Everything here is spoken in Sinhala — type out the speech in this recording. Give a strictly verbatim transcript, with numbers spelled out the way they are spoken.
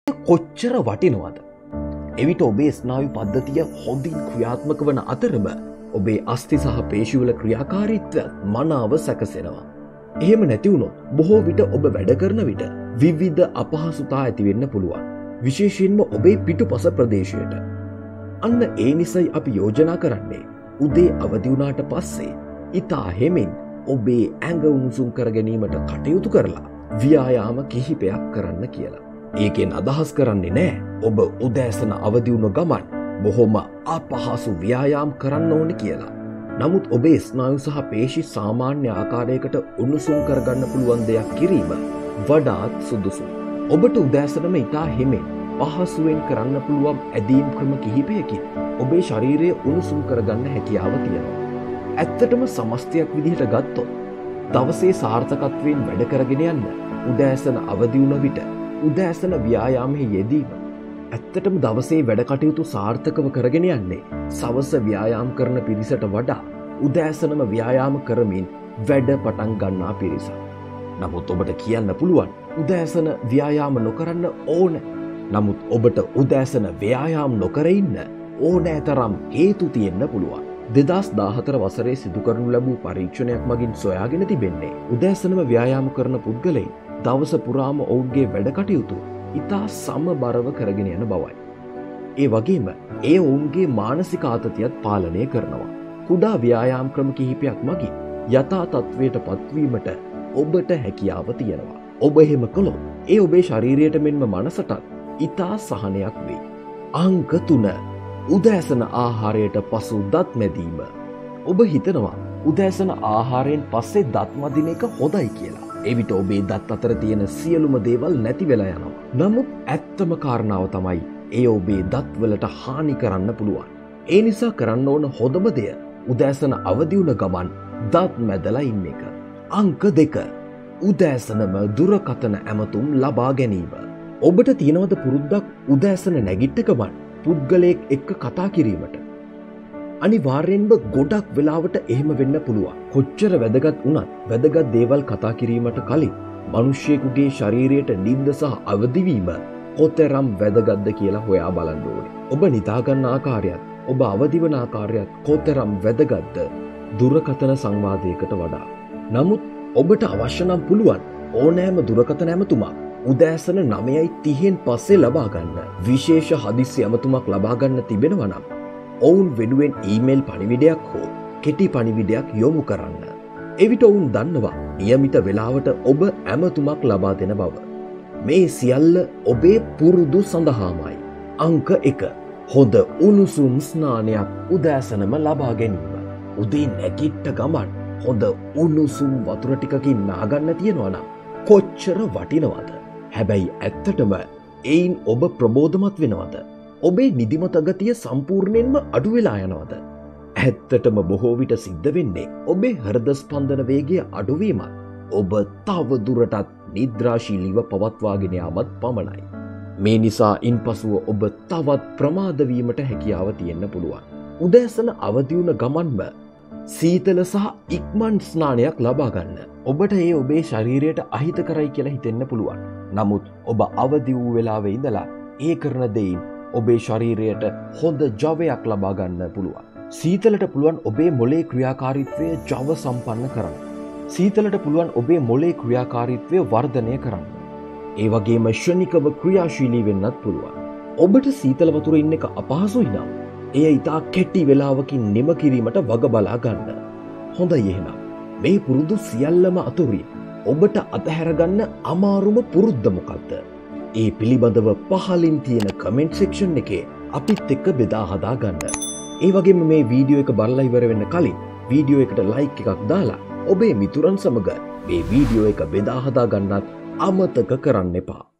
කොච්චර වටිනවද? එවිට ඔබේ ස්නායු පද්ධතිය හොඳින් ක්‍රියාත්මක වන අතරම ඔබේ අස්ථි සහ පේශිවල ක්‍රියාකාරීත්වයත් මනාව සැකසෙනවා. එහෙම නැති වුණොත් බොහෝ විට ඔබ වැඩ කරන විට විවිධ අපහසුතා ඇති වෙන්න පුළුවන්. විශේෂයෙන්ම ඔබේ පිටුපස ප්‍රදේශයට. අන්න ඒ නිසයි අපි යෝජනා කරන්නේ උදේ අවදි වුණාට පස්සේ ඉතා හෙමින් ඔබේ ඇඟ උණුසුම් කර ගැනීමට කටයුතු කරලා ව්‍යායාම කිහිපයක් කරන්න කියලා. ඒකෙන් අදහස් කරන්නේ නෑ ඔබ උදෑසන අවදි වුණ ගමන් බොහොම අපහසු ව්‍යායාම් කරන්න ඕන කියලා. නමුත් ඔබේ ස්නායු සහ පේශි සාමාන්‍ය ආකාරයකට උණුසුම් කරගන්න පුළුවන් දෙයක් කිරීම වඩාත් සුදුසුයි. ඔබට උදෑසනම ඉතා හෙමින් පහසුවෙන් කරන්න පුළුවන් ඇදීම් ක්‍රම කිහිපයකින් ඔබේ ශරීරය උණුසුම් කරගන්න හැකියාව තියෙනවා. ඇත්තටම සමස්තයක් විදිහට ගත්තොත් දවසේ සාර්ථකත්වයෙන් වැඩ කරගෙන යන්න උදෑසන අවදි වුණ විට උදෑසන ව්‍යායාමයේ යෙදීම ඇත්තටම දවසේ වැඩ කටයුතු සාර්ථකව කරගෙන යන්නේ සවස ව්‍යායාම් කරන පිරිසට වඩා උදෑසනම ව්‍යායාම කරමින් වැඩ පටන් ගන්නා පිරිස. නමුත් ඔබට කියන්න පුළුවන් උදෑසන ව්‍යායාම නොකරන්න ඕන. නමුත් ඔබට උදෑසන ව්‍යායාම් නොකර ඉන්න ඕනෑ තරම් හේතු තියෙන්න පුළුවන්. දෙදහස් දාහතර වසරේ සිදු කරනු ලැබූ පරීක්ෂණයක් මගින් සොයාගෙන තිබෙන්නේ උදෑසනම ව්‍යායාම කරන පුද්ගලයින් දවස පුරාම ඔවුන්ගේ වැඩ කටයුතු ඉතා සමබරව කරගෙන යන බවයි. ඒ වගේම ඒ ඔවුන්ගේ මානසික ආතතියත් පාලනය කරනවා. කුඩා ව්‍යායාම් ක්‍රම කිහිපයක් මගින් යථා තත්වයට පත්වීමට ඔබට හැකියාව තියෙනවා. ඔබ එහෙම කළොත් ඒ ඔබේ ශරීරයට මෙන්ම මනසටත් ඉතා සහනයක් වෙයි. අංක තුන උදෑසන ආහාරයට පසු දත් මැදීම. ඔබ හිතනවා උදෑසන ආහාරයෙන් පස්සේ දත් මදින එක හොඳයි කියලා. එවිට ඔබේ දත් අතර තියෙන සියලුම දේවල් නැති වෙලා යනවා. නමුත් ඇත්තම කාරණාව තමයි ඒ ඔබේ දත්වලට හානි කරන්න පුළුවන්. ඒ නිසා කරන්න ඕන හොඳම දෙය උදෑසන අවදි වුණ ගමන් දත් මැදලා ඉන්න එක. අංක දෙක උදෑසනම දුරකථන ඇමතුම් ලබා ගැනීම. ඔබට තියෙනවද පුරුද්දක් උදෑසන නැගිට්ට ගමන් පුද්ගලයෙක් එක්ක කතා කිරීමට? අනිවාර්යෙන්ම ගොඩක් වෙලාවට එහෙම වෙන්න පුළුවන්. කොච්චර වැදගත් වුණත් වැදගත් දේවල් කතා කිරීමට කලින් මිනිස්සෙකුගේ ශරීරයට නිින්ද සහ අවදිවීම කොතරම් වැදගත්ද කියලා හොයා බලන්න ඕනේ. ඔබ නිදා ගන්න ආකාරයත් ඔබ අවදි වන ආකාරයත් කොතරම් වැදගත්ද දුරකථන සංවාදයකට වඩා. නමුත් ඔබට අවශ්‍ය නම් පුළුවන් ඕනෑම දුරකථන ඇමතුමක් උදෑසන නවයයි තිහෙන් පස්සේ ලබා ගන්න. විශේෂ හදිස්සි ඇමතුමක් ලබා ගන්න තිබෙනවා නම් ඔවුන් වෙනුවෙන් ඊමේල් පණිවිඩයක් හෝ කෙටි පණිවිඩයක් යොමු කරන්න. එවිට ඔවුන් දන්නවා නියමිත වෙලාවට ඔබ ඇමතුමක් ලබා දෙන බව. මේ සියල්ල ඔබේ පුරුදු සඳහාමයි. අංක එක හොඳ උණුසුම් ස්නානයක් උදෑසනම ලබා ගැනීම. උදේ නැගිට්ට ගමන් හොඳ උණුසුම් වතුර ටිකකින් නාගන්න තියෙනවා නම් කොච්චර වටිනවද? හැබැයි ඇත්තටම එයින් ඔබ ප්‍රබෝධමත් වෙනවද? ඔබේ නිදිමත ගතිය සම්පූර්ණයෙන්ම අඩු වෙලා යනවද? ඇත්තටම බොහෝ විට සිද්ධ වෙන්නේ ඔබේ හෘද ස්පන්දන වේගය අඩුවීමත් ඔබ තව දුරටත් නිද්‍රාශීලීව පවත්වාගෙන යාමත් පමණයි. මේ නිසා ඉන්පසුව ඔබ තවත් ප්‍රමාද වීමට හැකියාව තියෙන්න පුළුවන්. උදෑසන අවදි වුණ ගමන්ම සීතල සහ ඉක්මන් ස්නානයක් ලබා ගන්න. ඔබට ඒ ඔබේ ශරීරයට අහිත කරයි කියලා හිතෙන්න පුළුවන්. නමුත් ඔබ අවදි වූ වෙලාවේ ඉඳලා ඒ කරන දෙයින් ඔබේ ශරීරයට හොඳ ජවයක් ලබා ගන්න පුළුවන්. සීතලට පුළුවන් ඔබේ මොලේ ක්‍රියාකාරීත්වය ජව සම්පන්න කරන්න. සීතලට පුළුවන් ඔබේ මොලේ ක්‍රියාකාරීත්වය වර්ධනය කරන්න. ඒ වගේම ක්ෂණිකව ක්‍රියාශීලී වෙන්නත් පුළුවන්. ඔබට සීතල වතුර ඉන්න එක අපහසුයි නම් එය ඉතා කෙටි වෙලාවකින් නිම කිරීමට වග බලා ගන්න. හොඳයි එහෙනම් මේ පුරුදු සියල්ලම අතුරින් ඔබට අතහැරගන්න අමාරුම පුරුද්ද මොකක්ද? ඒ පිළිබඳව පහලින් තියෙන කමෙන්ට් සෙක්ෂන් එකේ අපිත් එක්ක බෙදා හදා ගන්න. ඒ වගේම මේ වීඩියෝ එක බලලා ඉවර වෙන්න කලින් වීඩියෝ එකට ලයික් එකක් දාලා ඔබේ මිතුරන් සමග මේ වීඩියෝ එක බෙදා හදා ගන්නත් අමතක කරන්න එපා.